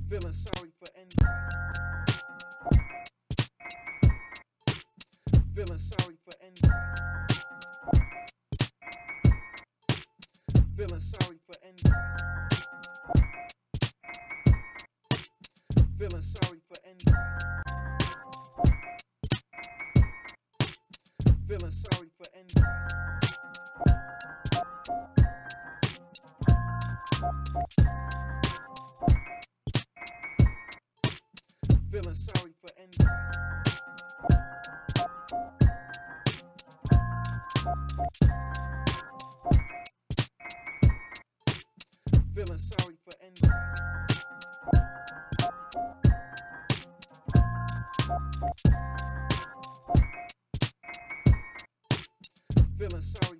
Feeling sorry for Ender. Feeling sorry for Ender. Feeling sorry for Ender. Feeling sorry for Ender. Feeling sorry for Ender. Feeling sorry for Ender. Feeling sorry for Ender. Feeling sorry